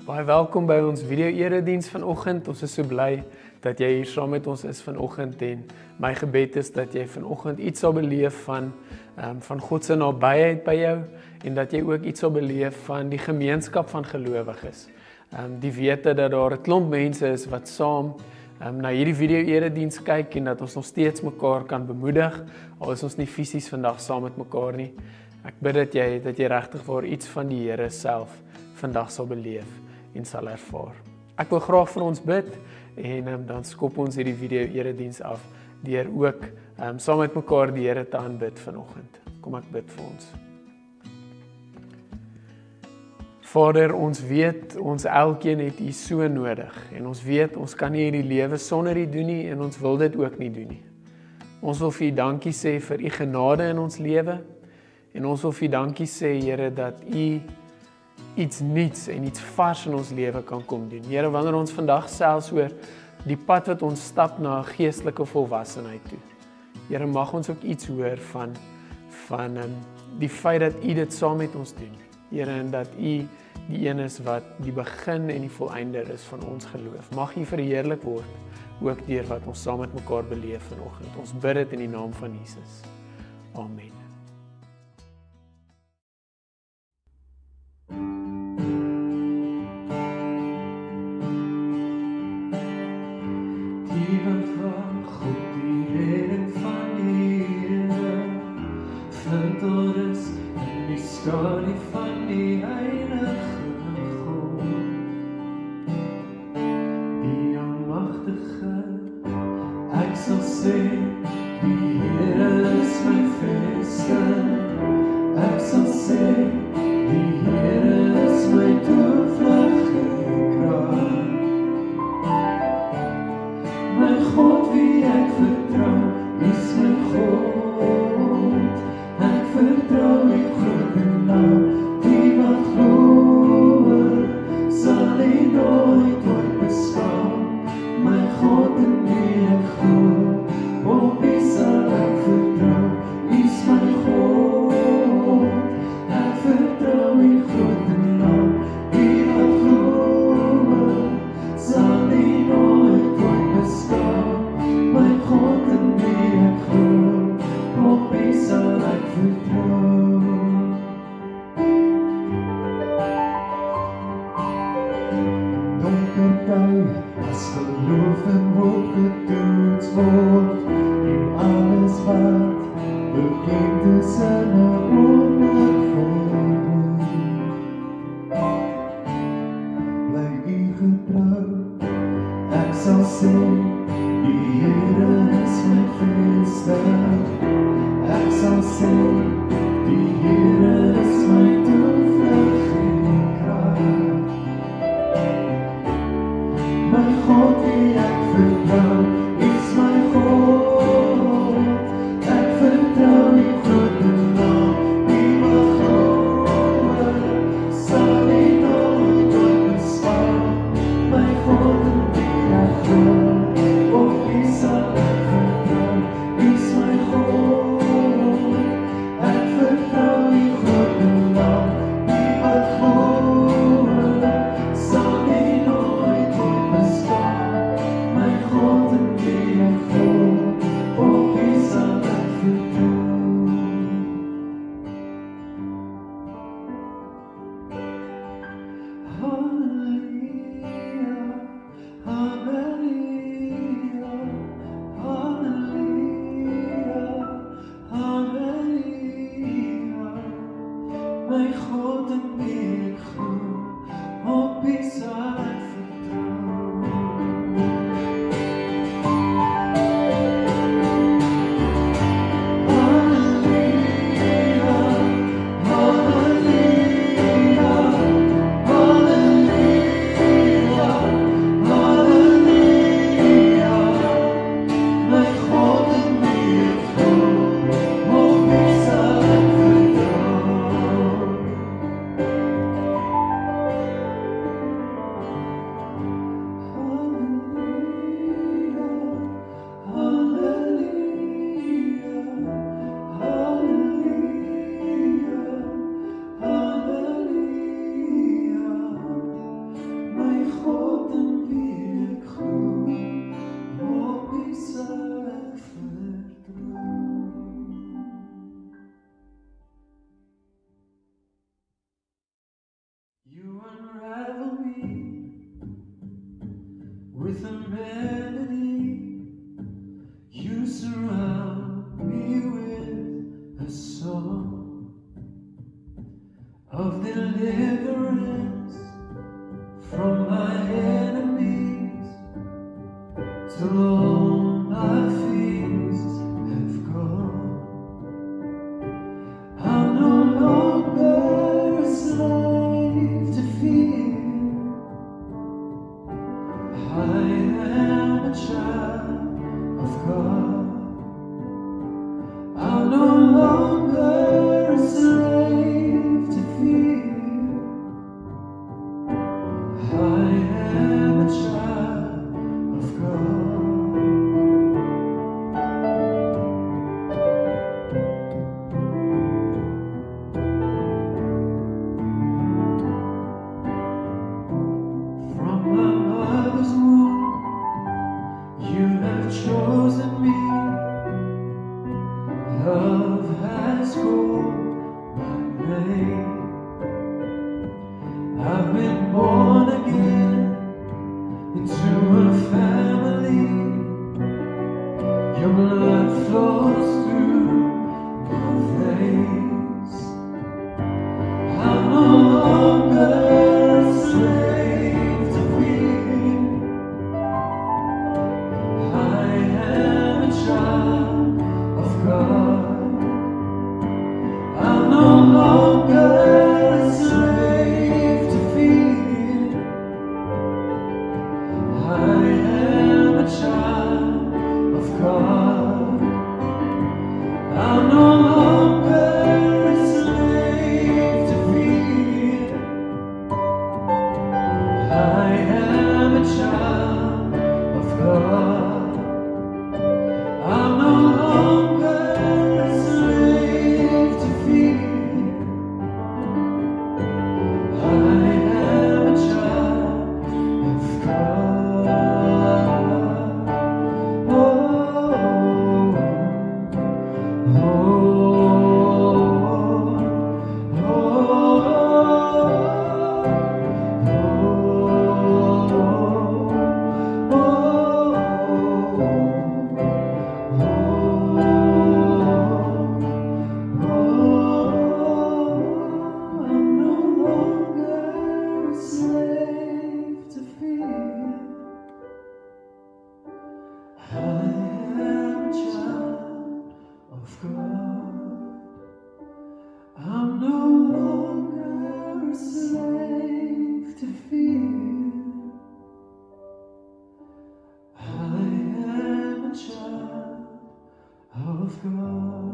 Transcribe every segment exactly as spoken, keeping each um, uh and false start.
Baie welkom by ons video-erediens vanoggend. Ons is so bly dat jy hier saam met ons is vanoggend en my gebed is dat jy vanoggend iets sal beleef van um, van God se nabyheid by jou en dat jy ook iets sal beleef van die gemeenskap van gelowiges. Um, die wete dat daar 'n klomp mense is wat saam um, na hierdie video-erediens kyk en dat ons nog steeds mekaar kan bemoedig, al is ons nie fisies vandag saam met mekaar nie. Ek bid dat jy dat jy regtig vir iets van die Here self vandag sal beleef en sal ervaar. Ek wil graag vir ons bid en um, dan skop ons hierdie video-erediens af deur ook um, saam met mekaar die Here te aanbid vanoggend. Kom ek bid vir ons. Vader, ons weet ons elkeen het U so nodig en ons weet ons kan nie hierdie lewe sonder U doen nie en ons wil dit ook nie doen nie. Ons wil vir U dankie sê vir U genade in ons lewe en ons wil vir U dankie sê, Here, dat U iets nuuts en iets vars in ons lewe kan kom doen. Here, wanneer ons vandag selfs oor die pad wat ons stap na 'n geestelike volwassenheid toe. Here, mag ons ook iets hoor van van um, die feit dat U dit saam met ons doen. Here, en dat U die een is wat die begin en die volëinder is van ons geloof. Mag U verheerlik word ook deur wat ons saam met mekaar beleef vanoggend. Ons bid dit in die naam van Jesus. Amen. Storie van die heilige God, die almagtige. Ek sal sê, die Here is my vesting. Ek sal sê, die Here is my toevlug en krag. My God wie ek vertrou, is my God. Ek vertrou die groot en die wat glo, sal nie nooit ooit bestaan. My God in wie ek glo, op wie sal ek vertrou, is my God. Ek vertrou die groot en die wat glo, sal nie nooit ooit bestaan. My God in wie ek glo, op wie sal ek vertrou. As geloof en hoop getoets word, en alles wat bekend is in 'n oomblik verdwyn. Bly U getrou, ek sal sê, die Here is my vesting. Ek sal sê, die Here is my toevlug en krag. My God wie ek vertrou, is my God. Ek vertrou die groot en naam, die wat glo, sal nie nooit ooit bestaan. My God in wie ek glo, op wie sal ek vertrou, is my God. Ek vertrou die groot en naam, die wat glo, sal nie nooit ooit bestaan. My God in wie ek glo, op wie sal ek vertrou. Halleluja, halleluja, halleluja, halleluja. My God in wie ek glo, op wie sal ek vertrou. unravel me with a melody. You surround me with a song of deliverance from my enemies, till all my fears have gone. I'm no longer a slave to fear. I am a child of God. I'm no longer a slave to fear. I am a child of God. From my mother's womb, you have chosen me. Love has called my name. I've been born again into a family. Your blood flows through my veins. I'm no longer a slave to fear. I am a child of God. I'm no longer a slave to fear. I am a child of God. I'm no longer a slave to fear. I am a child of God. I'm no longer a slave to fear. I am a child of God. Oh, I'm no longer a slave to fear. I am a child of God. I'm no longer a slave to fear. I am a child of God.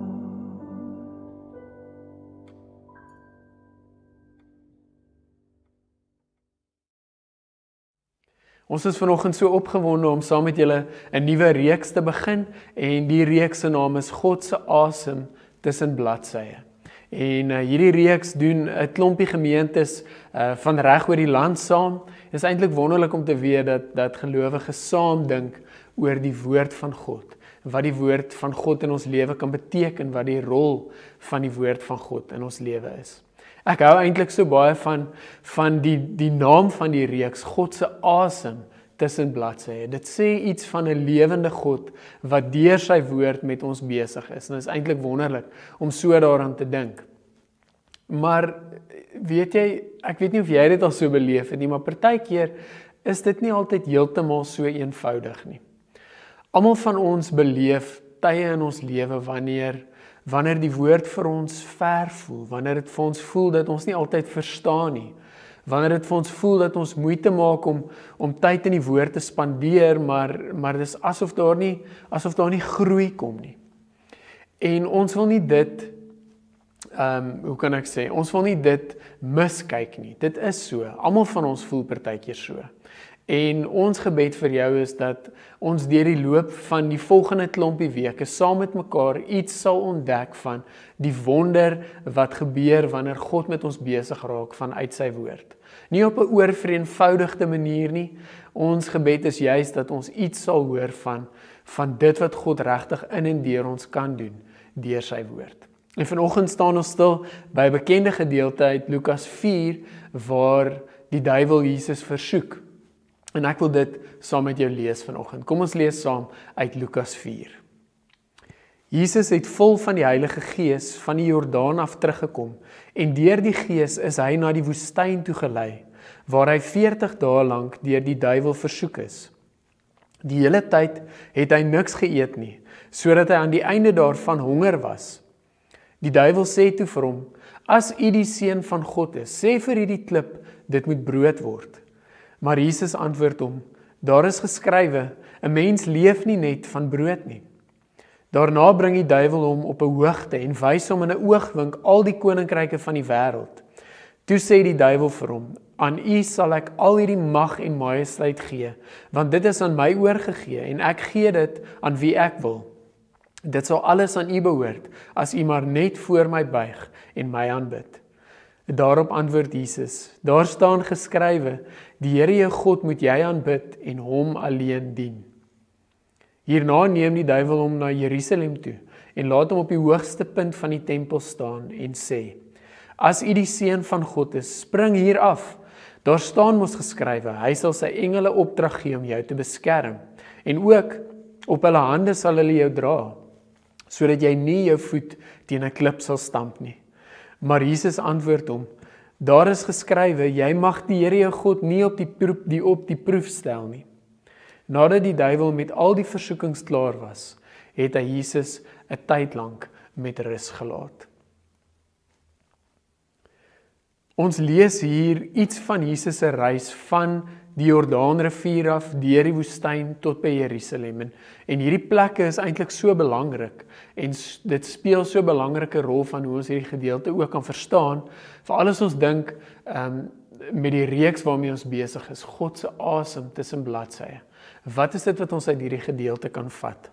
Ons is vanoggend so opgewonde om saam met julle 'n nuwe reeks te begin en die reeks se naam is God se asem tussen bladsye. En uh, hierdie reeks doen 'n klompie gemeentes uh, van reg oor die land saam. Dit is eintlik wonderlik om te weet dat dat gelowiges saam dink oor die woord van God. Wat die woord van God in ons lewe kan beteken, wat die rol van die woord van God in ons lewe is. Ek hou eintlik so baie van van die die naam van die reeks, God se asem tussen bladsye. Dit sê iets van 'n lewende God wat deur sy woord met ons besig is. En dit is eintlik wonderlik om so daaraan te dink. Maar weet jy, ek weet nie of jy dit al so beleef het nie, maar partykeer is dit nie altyd heeltemal so eenvoudig nie. Almal van ons beleef tye in ons lewe wanneer wanneer die woord vir ons ver voel, wanneer dit vir ons voel dat ons nie altyd verstaan nie, wanneer dit vir ons voel dat ons moeite maak om om tyd in die woord te spandeer, maar maar dis asof daar nie asof daar nie groei kom nie. En ons wil nie dit ehm um, hoe kan ek sê, ons wil nie dit miskyk nie. Dit is so. Almal van ons voel partykeer so. En ons gebed vir jou is dat ons deur die loop van die volgende klompie weke saam met mekaar iets sal ontdek van die wonder wat gebeur wanneer God met ons besig raak vanuit sy woord. Nie op 'n oorvereenvoudigde manier nie. Ons gebed is juist dat ons iets sal hoor van van dit wat God regtig in en deur ons kan doen deur sy woord. En vanoggend staan ons stil by 'n bekende gedeelte uit Lukas vier waar die duiwel Jesus versoek. En ek wil dit saam met jou lees vanoggend. Kom ons lees saam uit Lukas vier. Jesus het vol van die Heilige Gees van die Jordaan af teruggekom en deur die Gees is hy na die woestyn toe gelei, waar hy veertig dae lank deur die duiwel versoek is. Die hele tyd het hy niks geëet nie, sodat hy aan die einde daarvan honger was. Die duiwel sê toe vir hom, as u die seun van God is, sê vir hierdie klip, dit moet brood word. Maar Jesus antwoord hom, daar is geskrywe, 'n mens leef nie net van brood nie. Daarna bring die duiwel hom op 'n hoogte en wys hom in 'n oogwink al die koninkryke van die wêreld. Toe sê die duiwel vir hom, aan u sal ek al hierdie mag en majesteit gee, want dit is aan my oorgegee en ek gee dit aan wie ek wil. Dit sal alles aan u behoort, as u maar net voor my buig en my aanbid. Daarop antwoord Jesus, daar staan geskrywe, die Here jou God moet jy aanbid en hom alleen dien. Hierna neem die duiwel hom na Jerusalem toe en laat hom op die hoogste punt van die tempel staan en sê, as u die seun van God is, spring hier af. Daar staan mos geskrywe, hy sal sy engele opdrag gee om jou te beskerm en ook op hulle hande sal hulle jou dra, sodat jy nie jou voet teen 'n klip sal stamp nie. Maar Jesus antwoord hom, daar is geskrywe, jy mag die Here jou God nie op die, proef, die op die proef stel nie. Nadat die duiwel met al die versoekings klaar was, het hy Jesus 'n tyd lank met rus gelaat. Ons lees hier iets van Jesus se reis van die Jordaanrivier af, deur die woestyn tot by Jerusalem. En, en hierdie plekke is eintlik so belangrik en dit speel so 'n belangrike rol van hoe ons hierdie gedeelte ook kan verstaan, veral as ons dink um, met die reeks waarmee ons besig is, God se asem tussen bladsye. Wat is dit wat ons uit hierdie gedeelte kan vat?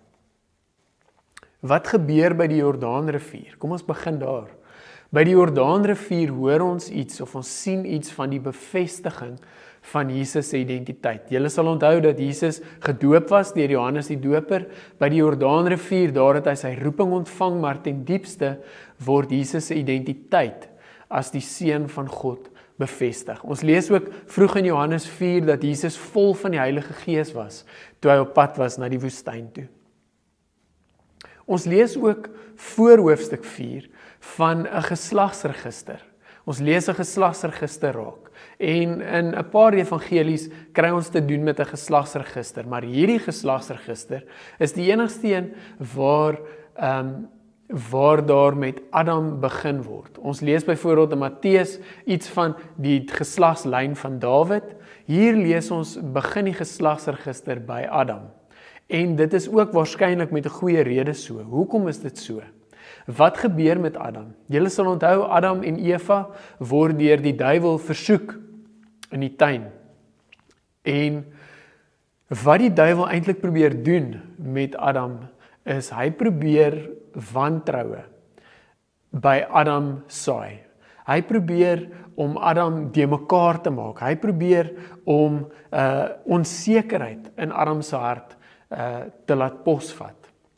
Wat gebeur by die Jordaanrivier? Kom ons begin daar. By die Jordaanrivier hoor ons iets of ons sien iets van die bevestiging van Jesus se identiteit. Julle sal onthou dat Jesus gedoop was deur Johannes die Doper. By die Jordaanrivier, daar het hy sy roeping ontvang, maar ten diepste word Jesus se identiteit as die seun van God bevestig. Ons lees ook vroeg in Johannes vier dat Jesus vol van die Heilige Gees was toe hy op pad was na die woestyn toe. Ons lees ook voor hoofstuk vier van 'n geslagsregister. Ons lees 'n geslagsregister raak. En in 'n paar evangelies kry ons te doen met 'n geslagsregister, maar hierdie geslagsregister is die enigste een waar um, waar daar met Adam begin word. Ons lees byvoorbeeld in Matteus iets van die geslagslyn van Dawid. Hier lees ons begin die geslagsregister by Adam. En dit is ook waarskynlik met 'n goeie rede so. Hoekom is dit so? Wat gebeur met Adam? Julle sal onthou, Adam en Eva word deur die duiwel versoek in die tuin. En wat die duiwel eintlik probeer doen met Adam, is hy probeer wantroue by Adam saai. Hy probeer om Adam de mekaar te maak. Hy probeer om uh, onsekerheid in Adam se hart uh, te laat posvat.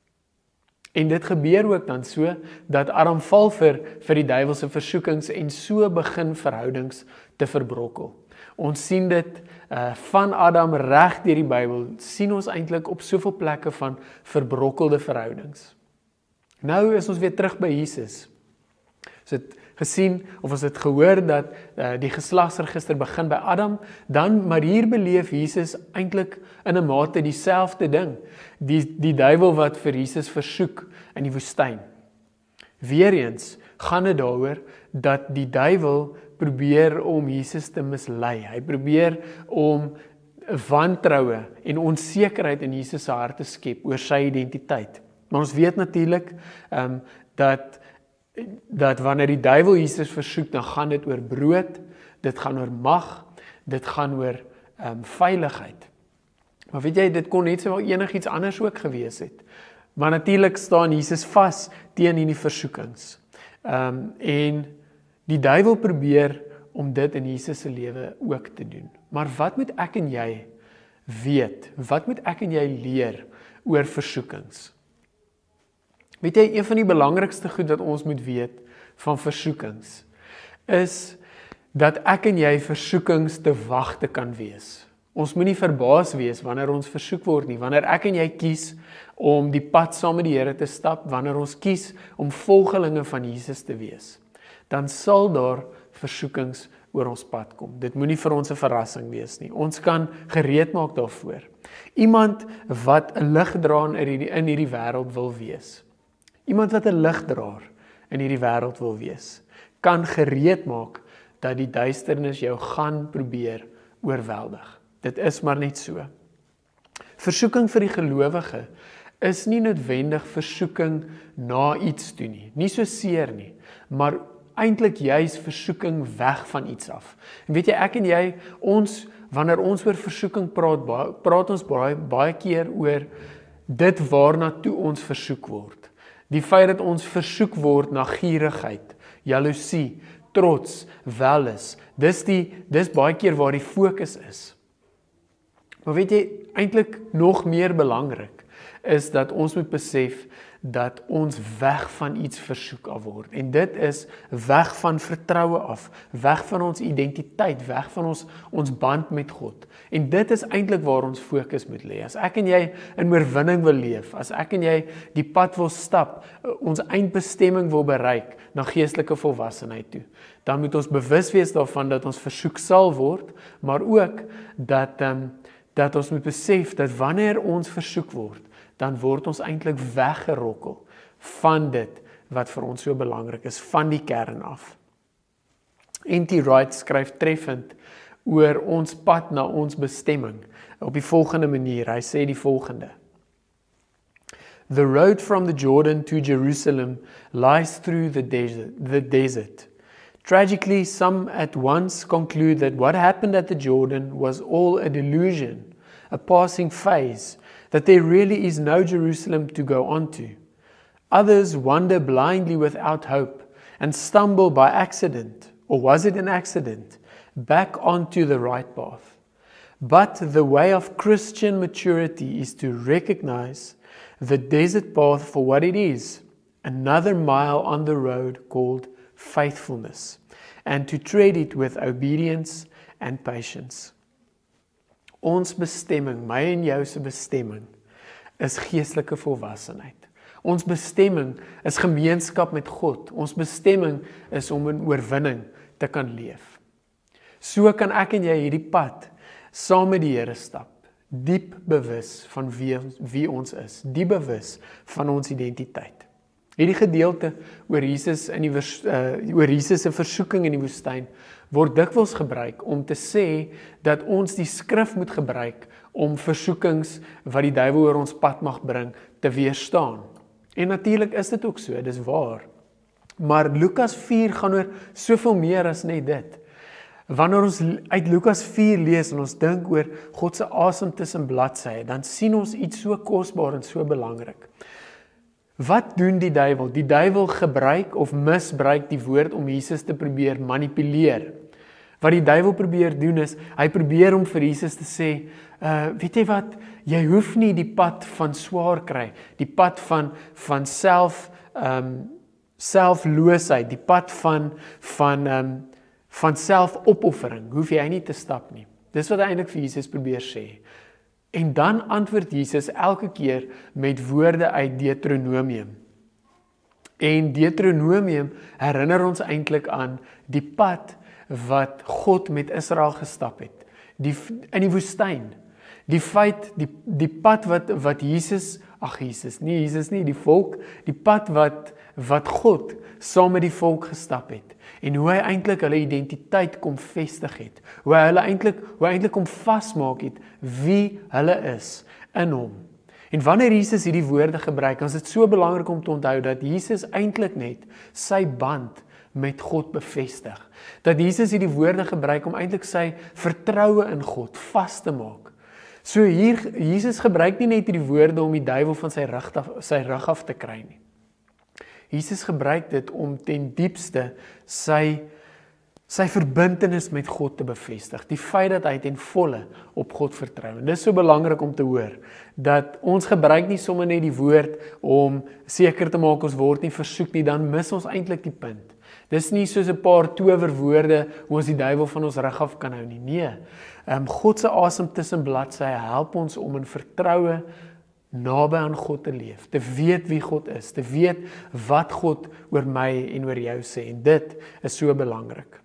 En dit gebeur ook dan so, dat Adam val vir, vir die duiwelse versoekings en so begin verhoudings te verbrokkel. Ons sien dit uh, van Adam reg deur die Bybel, sien ons eintlik op soveel plekke van verbrokkelde verhoudings. Nou is ons weer terug by Jesus. Ons het gesien, of ons het gehoor dat uh, die geslagsregister begin by Adam, dan, maar hier beleef Jesus eintlik in 'n mate dieselfde ding. Die, die duiwel wat vir Jesus versoek in die woestyn. Weereens gaan dit daaroor dat die duiwel probeer om Jesus te mislei. Hy probeer om wantroue en onsekerheid in Jesus se hart te skep oor sy identiteit. Maar ons weet natuurlik um, dat dat wanneer die duiwel Jesus versoek, dan gaan dit oor brood, dit gaan oor mag, dit gaan oor um, veiligheid. Maar weet jy, dit kon net so enigiets anders ook gewees het. Maar natuurlik staan Jesus vas teen hierdie versoekings. Um, en die duiwel probeer om dit in Jesus se lewe ook te doen. Maar wat moet ek en jy weet? Wat moet ek en jy leer oor versoekings? Weet jy, een van die belangrikste goed wat ons moet weet van versoekings, is dat ek en jy versoekings te wagte kan wees. Ons moenie verbaas wees wanneer ons versoek word nie, wanneer ek en jy kies om die pad saam met die Here te stap, wanneer ons kies om volgelinge van Jesus te wees, dan sal daar versoekings oor ons pad kom. Dit moenie vir ons 'n verrassing wees nie. Ons kan gereed maak daarvoor. Iemand wat 'n ligdraer in hierdie in hierdie wêreld wil wees. Iemand wat 'n ligdraer in hierdie wêreld wil wees, kan gereed maak dat die duisternis jou gaan probeer oorweldig. Dit is maar net so. Versoeking vir die gelowige is nie noodwendig versoeking na iets toe nie. Nie so seer nie, maar eintlik juis versoeking weg van iets af. En weet jy, ek en jy, ons, wanneer ons oor versoeking praat, praat ons baie, baie keer oor dit waarna toe ons versoek word. Die feit dat ons versoek word na gierigheid, jaloesie, trots, welis, dis die, dis baie keer waar die fokus is. Maar weet jy, eintlik nog meer belangrik, is dat ons moet besef dat ons weg van iets versoek af word. En dit is weg van vertroue af, weg van ons identiteit, weg van ons, ons band met God. En dit is eintlik waar ons fokus moet lê. As ek en jy in oorwinning wil leef, as ek en jy die pad wil stap, ons eindbestemming wil bereik, na geestelike volwassenheid toe, dan moet ons bewus wees daarvan dat ons versoek sal word, maar ook dat, um, dat ons moet besef dat wanneer ons versoek word, dan word ons eintlik weggerokkel van dit wat vir ons so belangrik is, van die kern af. N T Wright skryf treffend oor ons pad na ons bestemming op die volgende manier. Hy sê die volgende: The road from the Jordan to Jerusalem lies through the desert. The desert. Tragically, some at once conclude that what happened at the Jordan was all a delusion, a passing phase, that there really is no Jerusalem to go on to. Others wander blindly without hope and stumble by accident, or was it an accident, back onto the right path. But the way of Christian maturity is to recognize the desert path for what it is, another mile on the road called faithfulness, and to tread it with obedience and patience. Ons bestemming, my en jou se bestemming, is geestelike volwassenheid. Ons bestemming is gemeenskap met God. Ons bestemming is om in oorwinning te kan leef. So kan ek en jy hierdie pad saam met die Here stap, diep bewus van wie, wie ons is, diep bewus van ons identiteit. Hierdie gedeelte oor Jesus in die uh, oor Jesus se versoeking in die woestyn word dikwels gebruik om te sê dat ons die skrif moet gebruik om versoekings wat die duiwel oor ons pad mag bring te weerstaan. En natuurlik is dit ook so, dis waar. Maar Lukas vier gaan oor soveel meer as net dit. Wanneer ons uit Lukas vier lees en ons dink oor God se asem tussen bladsye, dan sien ons iets so kosbaar en so belangrik. Wat doen die duiwel? Die duiwel gebruik of misbruik die woord om Jesus te probeer manipuleer. Wat die duiwel probeer doen is, hy probeer om vir Jesus te sê, uh, weet jy wat, jy hoef nie die pad van swaar kry, die pad van, van self, um, selfloosheid, die pad van, van, um, van selfopoffering, hoef jy nie te stap nie. Dis wat hy eintlik vir Jesus probeer sê. En dan antwoord Jesus elke keer met woorde uit Deuteronomium. En Deuteronomium herinner ons eintlik aan die pad wat God met Israel gestap het, die, in die woestyn. Die feit, die, die pad wat, wat Jesus, ag Jesus, nie Jesus nie, die volk, die pad wat, wat God saam met die volk gestap het. En hoe hy eintlik hulle identiteit kom vestig het. Hoe hy hulle eintlik, hoe hy eintlik kom vasmaak het wie hulle is in hom. En wanneer Jesus hierdie woorde gebruik, dan is dit so belangrik om te onthou dat Jesus eintlik net sy band met God bevestig. Dat Jesus hierdie woorde gebruik om eintlik sy vertroue in God vas te maak. So hier, Jesus gebruik nie net hierdie woorde om die duiwel van sy rug af, sy rug af te kry nie. Jesus gebruik dit om ten diepste sy, sy verbintenis met God te bevestig. Die feit dat hy ten volle op God vertrou. En dit is so belangrik om te hoor, dat ons gebruik nie sommer net die woord om seker te maak ons word nie versoek nie, dan mis ons eintlik die punt. Dis nie soos 'n paar towerwoorde hoe ons die duiwel van ons rug af kan hou nie. Nee. Um, God se asem tussen bladsye help ons om in vertroue naby aan God te leef, te weet wie God is, te weet wat God oor my en oor jou sê, en dit is so belangrik.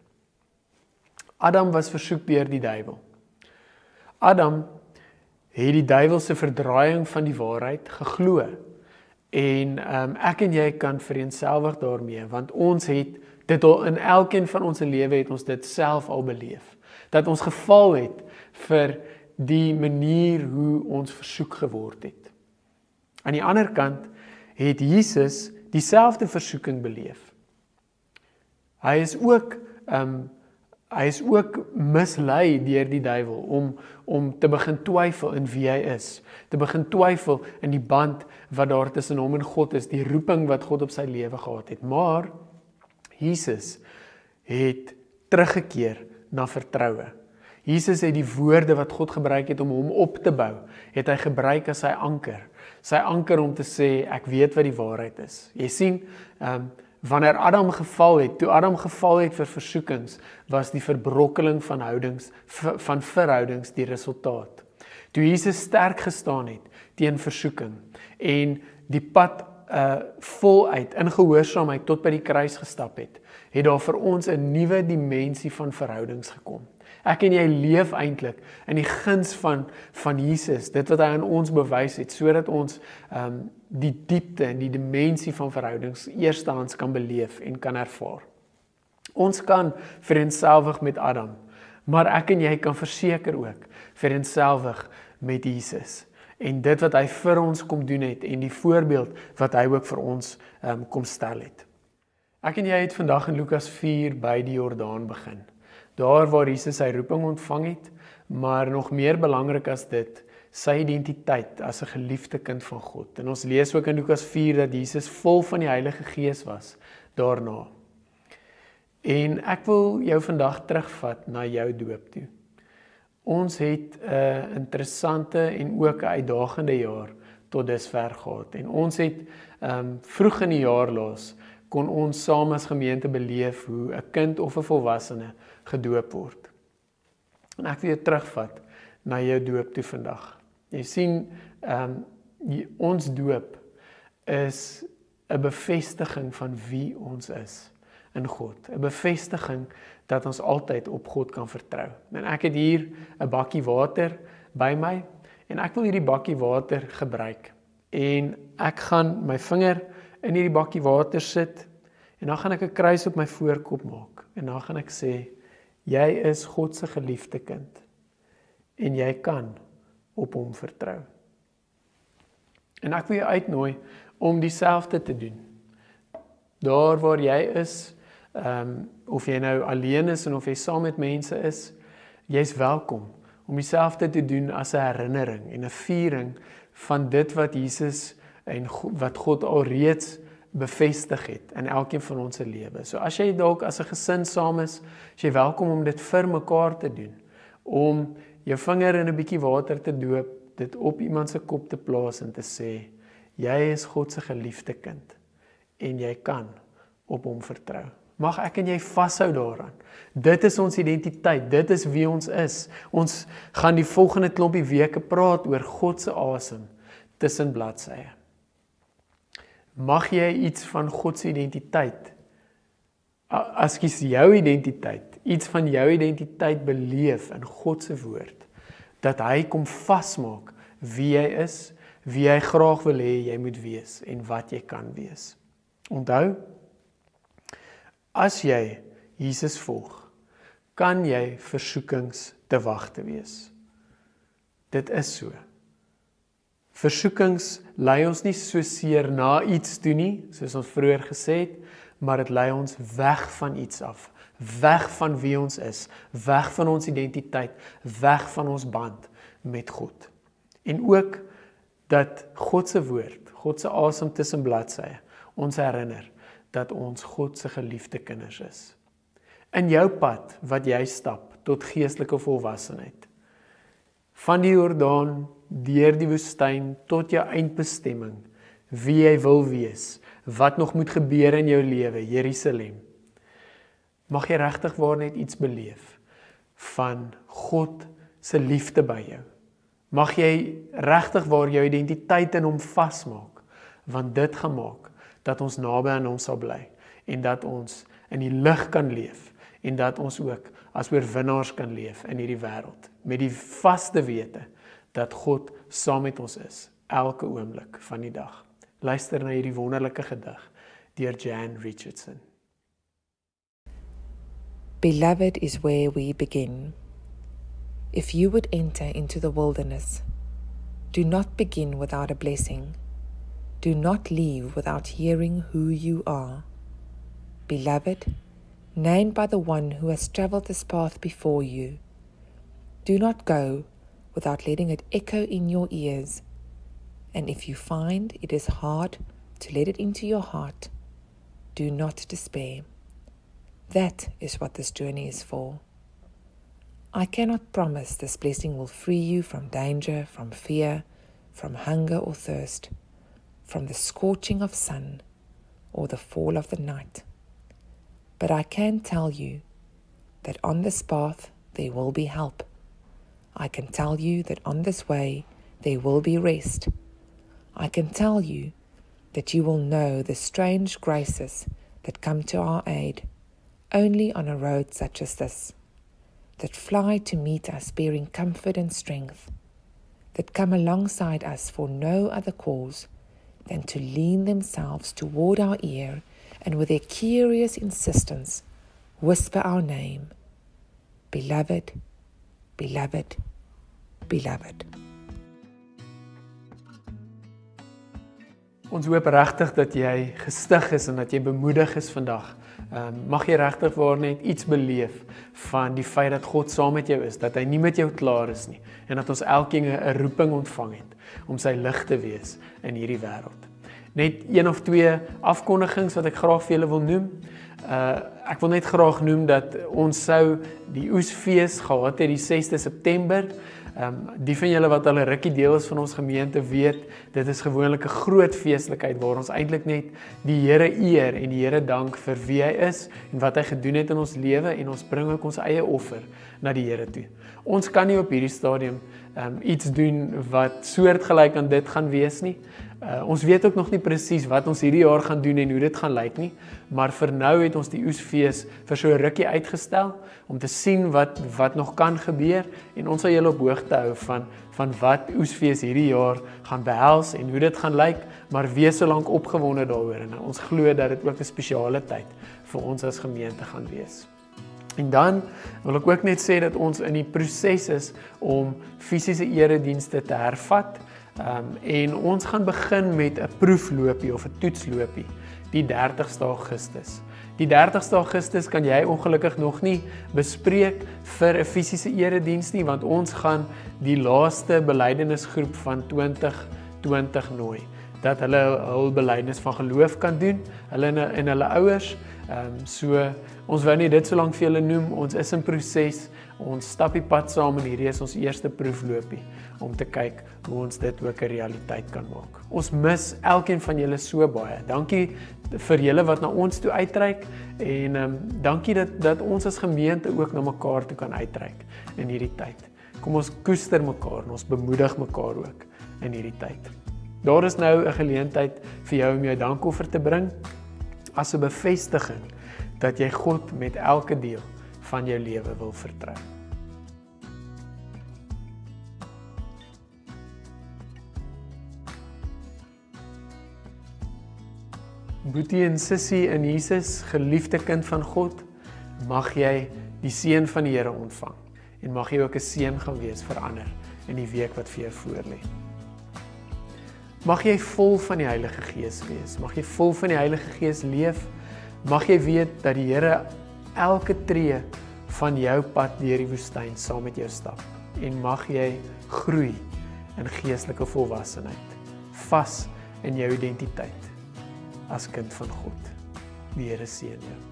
Adam was versoek deur die duiwel. Adam het die duiwel se verdraaiing van die waarheid geglo, en um, ek en jy kan vereenselwig daarmee, want ons het dit al in elkeen van ons lewe het ons dit self al beleef, dat ons geval het vir die manier hoe ons versoek geword het. Aan die ander kant het Jesus dieselfde versoeking beleef. Hy is ook um, hy is ook mislei deur die duiwel om om te begin twyfel in wie hy is, te begin twyfel in die band wat daar tussen hom en God is, die roeping wat God op sy lewe gehad het. Maar Jesus het teruggekeer na vertroue. Jesus het die woorde wat God gebruik het om hom op te bou, het hy gebruik as sy anker. Sy anker om te sê, ek weet wat die waarheid is. Jy sien, um, wanneer Adam geval het, toe Adam geval het vir versoekings, was die verbrokkeling van houdings, van verhoudings die resultaat. Toe Jesus sterk gestaan het teen versoeking en die pad uh, voluit in gehoorsaamheid tot by die kruis gestap het, het daar vir ons 'n nuwe dimensie van verhoudings gekom. Ek en jy leef eintlik in die guns van, van Jesus, dit wat hy aan ons bewys het, sodat ons um, die diepte en die dimensie van verhoudings eerstehands kan beleef en kan ervaar. Ons kan vereenselwig met Adam, maar ek en jy kan verseker ook vereenselwig met Jesus. En dit wat hy vir ons kom doen het, en die voorbeeld wat hy ook vir ons um, kom stel het. Ek en jy het vandag in Lukas vier by die Jordaan begin. Daar waar Jesus sy roeping ontvang het, maar nog meer belangrik as dit, sy identiteit as 'n geliefde kind van God. En ons lees ook in Lukas vier dat Jesus vol van die Heilige Gees was daarna. En ek wil jou vandag terugvat na jou doop toe. Ons het 'n interessante en ook 'n uitdagende jaar tot dusver gehad. En ons het um, vroeg in die jaar laas kon ons saam as gemeente beleef hoe 'n kind of 'n volwassene gedoop word. En ek wil jou terugvat na jou doop toe vandag. Jy sien, um, jy, ons doop is 'n bevestiging van wie ons is in God. 'n Bevestiging dat ons altyd op God kan vertrou. En ek het hier 'n bakkie water by my, en ek wil hierdie bakkie water gebruik. En ek gaan my vinger in hierdie bakkie water sit, en dan gaan ek 'n kruis op my voorkop maak, en dan gaan ek sê, jy is God se geliefde kind, en jy kan op hom vertrou. En ek wil jou uitnooi om dieselfde te doen. Daar waar jy is, um, of jy nou alleen is, en of jy saam met mense is, jy is welkom om dieselfde te doen as 'n herinnering en 'n viering van dit wat Jesus en wat God alreeds bevestig het in elkeen van ons se lewe. So as jy dalk as 'n gesin saam is, is jy welkom om dit vir mekaar te doen, om jou vinger in 'n bietjie water te doop, dit op iemand se kop te plaas en te sê, jy is God se geliefde kind, en jy kan op hom vertrou. Mag ek en jy vashou daaraan. Dit is ons identiteit, dit is wie ons is. Ons gaan die volgende klompie weke praat oor God se asem tussen bladsye. Mag jy iets van God se identiteit, as kies jou identiteit, iets van jou identiteit beleef in God se woord, dat hy kom vasmaak wie jy is, wie hy graag wil hê jy moet wees, en wat jy kan wees. Onthou, as jy Jesus volg, kan jy versoekings te wagte wees. Dit is so. Versoekings lei ons nie so seer na iets toe nie, soos ons vroeër gesê het, maar dit lei ons weg van iets af, weg van wie ons is, weg van ons identiteit, weg van ons band met God. En ook dat God se woord, God se asem tussen bladsye, ons herinner dat ons God se geliefde kinders is. In jou pad wat jy stap tot geestelike volwassenheid, van die Jordaan deur die woestyn tot jou eindbestemming, wie jy wil wees, wat nog moet gebeur in jou lewe, Jerusalem. Mag jy regtig waar net iets beleef van God se liefde by jou. Mag jy regtig waar jou identiteit in hom vasmaak, want dit gaan maak dat ons naby aan hom sal bly en dat ons in die lig kan leef en dat ons ook as oorwinnaars kan leef in hierdie wêreld met die vaste wete dat God saam met ons is elke oomblik van die dag. Luister na hierdie wonderlike gedig deur Jan Richardson. Beloved is where we begin. If you would enter into the wilderness, do not begin without a blessing. Do not leave without hearing who you are. Beloved, named by the one who has traveled this path before you, do not go without letting it echo in your ears. And if you find it is hard to let it into your heart, do not despair. That is what this journey is for. I cannot promise this blessing will free you from danger, from fear, from hunger or thirst, from the scorching of sun or the fall of the night. But I can tell you that on this path there will be help. I can tell you that on this way there will be rest. I can tell you that you will know the strange graces that come to our aid only on a road such as this, that fly to meet us bearing comfort and strength, that come alongside us for no other cause than to lean themselves toward our ear and with their curious insistence whisper our name, Beloved, Beloved, Beloved. Ons hoop regtig dat jy gestig is en dat jy bemoedig is vandag. Um, mag jy regtig waar net iets beleef van die feit dat God saam met jou is, dat hy nie met jou klaar is nie en dat ons elkeen 'n roeping ontvang het om sy lig te wees in hierdie wêreld. Net een of twee afkondigings wat ek graag vir julle wil noem. Uh, ek wil net graag noem dat ons sou die oesfees gehad het die sesde September. Um, die van julle wat al 'n rukkie deel is van ons gemeente weet, dit is gewoonlik 'n groot feeslikheid waar ons eintlik net die Here eer en die Here dank vir wie hy is en wat hy gedoen het in ons lewe en ons bring ook ons eie offer na die Here toe. Ons kan nie op hierdie stadium um, iets doen wat soortgelyk aan dit gaan wees nie. Uh, ons weet ook nog nie presies wat ons hierdie jaar gaan doen en hoe dit gaan lyk nie, maar vir nou het ons die oesfees vir so 'n rukkie uitgestel om te sien wat wat nog kan gebeur en ons sal julle op hoogte hou van van wat oesfees hierdie jaar gaan behels en hoe dit gaan lyk, maar wees so lank opgewonde daaroor en ons glo dat dit ook 'n spesiale tyd vir ons as gemeente gaan wees. En dan wil ek ook net sê dat ons in die proses is om fisiese eredienste te hervat. Um, en ons gaan begin met 'n proefloopie of 'n toetsloopie die dertigste Augustus. Die dertigste Augustus kan jy ongelukkig nog nie bespreek vir 'n fisiese erediens nie, want ons gaan die laaste belydenisgroep van twintig twintig nooi, dat hulle hul belydenis van geloof kan doen, hulle en hulle ouers. Um, so ons wou nie dit so lank vir julle noem, ons is in proses, ons stap die pad saam en hierdie is ons eerste proefloopie om te kyk hoe ons dit ook 'n realiteit kan maak. Ons mis elkeen van julle so baie. Dankie vir julle wat na ons toe uitreik en um, dankie dat dat ons as gemeente ook na mekaar toe kan uitreik in hierdie tyd. Kom ons koester mekaar en ons bemoedig mekaar ook in hierdie tyd. Daar is nou 'n geleentheid vir jou om jou dankoffer te bring as 'n bevestiging dat jy God met elke deel van jou lewe wil vertrou. Boetie en sussie in Jesus, geliefde kind van God, mag jy die seën van die Here ontvang en mag jy ook 'n seën gaan wees vir ander in die week wat vir jou voorlê. Mag jy vol van die Heilige Gees wees, mag jy vol van die Heilige Gees leef, mag jy weet dat die Here elke tree van jou pad deur die woestyn saam met jou stap en mag jy groei in geestelike volwassenheid, vas in jou identiteit as kind van God. Die Here seën jou.